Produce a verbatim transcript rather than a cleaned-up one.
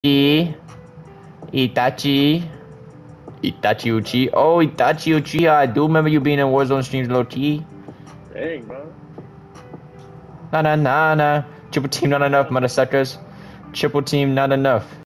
E Itachi. Itachi Uchi. Oh, Itachi Uchiha. I do remember you being in Warzone streams, low T. Dang, bro. Na na na na. Triple team not enough, mother suckers. Triple team not enough.